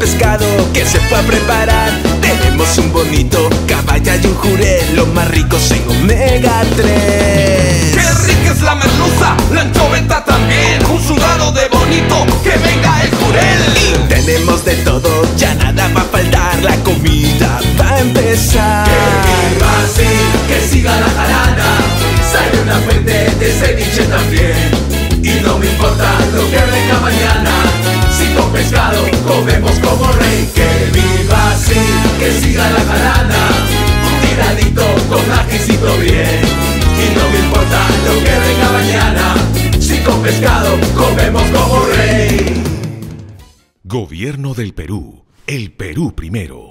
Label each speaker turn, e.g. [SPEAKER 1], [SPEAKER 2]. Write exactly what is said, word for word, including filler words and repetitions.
[SPEAKER 1] pescado que se fue a preparar. Tenemos un bonito caballa y un jurel, los más ricos en omega tres.
[SPEAKER 2] ¡Qué rica es la merluza! La anchoveta también. Un sudado de bonito, que venga el jurel.
[SPEAKER 1] Y tenemos de todo, ya nada va a faltar, la comida va a empezar.
[SPEAKER 3] Que viva así, que siga la jarana. Sale una fuente de ceviche también. Y no me importa lo que venga mañana. Si con pescado comemos como rey. Que viva así, que siga la jarana. Un tiradito con ajicito bien. Y no me importa lo que venga mañana. Si con pescado comemos como rey.
[SPEAKER 4] Gobierno del Perú. El Perú primero.